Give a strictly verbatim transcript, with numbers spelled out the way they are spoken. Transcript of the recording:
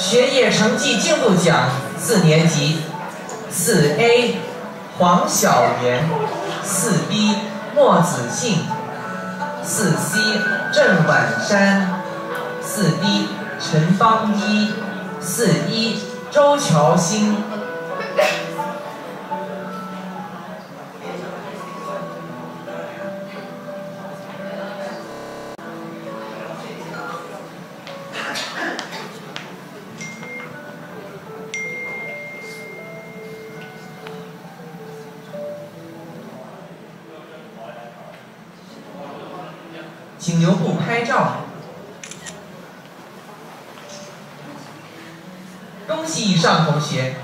学业成绩进步奖四年级，四 A 黄小媛，四 B 莫子信，四 C 郑婉珊，四 D 陈芳一，四一周乔欣。请留步拍照。恭喜以上同学